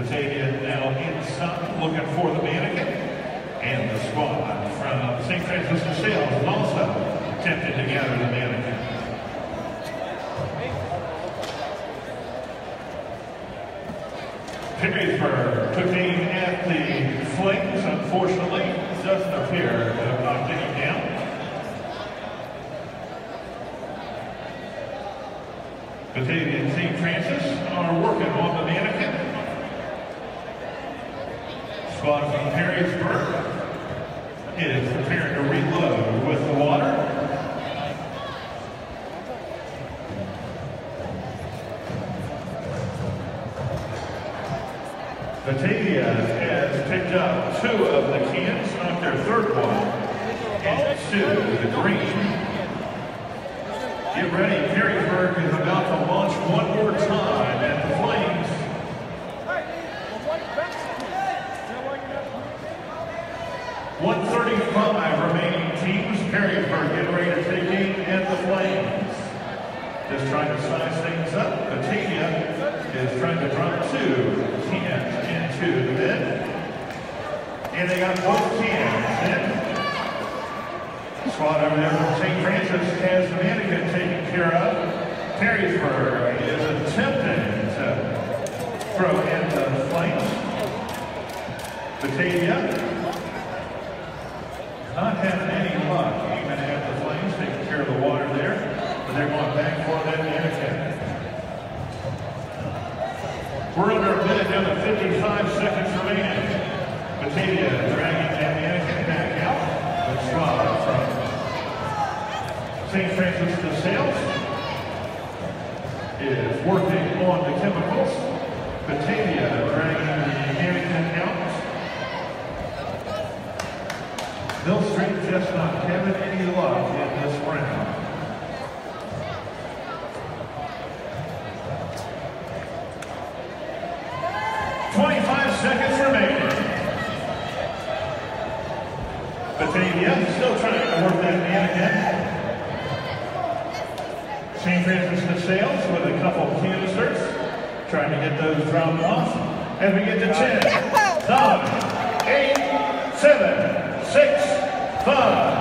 Batavia now inside, looking for the mannequin. And the squad from St. Francis de Sales is also attempting to gather the mannequin. Perrysburg took aim at the Flames. Unfortunately, doesn't appear to have knocked any down. Batavia and St. Francis are working on the mannequin. Squad from Perrysburg is preparing to reload with the water. Batavia has picked up 2 of the cans, knocked their 3rd one into the green. Get ready, Perrysburg is about to launch one more time at the Flames. 135 remaining teams. Perrysburg getting ready to take aim at the Flames. Just trying to size things up. Batavia is trying to drop 2 cans into the bin. And they got both cans in. Squad over there from St. Francis has the mannequin taken care of. Perrysburg is attempting to throw in the Flames. Batavia not having any luck even at the Flames, taking care of the water there, but they're going back for that mannequin. We're under a minute down to 55 seconds remaining. Batavia dragging that mannequin back out. The squad from St. Francis de Sales is working on the chemicals. Batavia dragging the mannequin out. Mill Street just not having any luck in this round. Seconds remaining. Batavia still trying to work that mannequin. St. Francis de Sales with a couple canisters, trying to get those dropped off. As we get to 10, 9, 8, 7, 6, 5.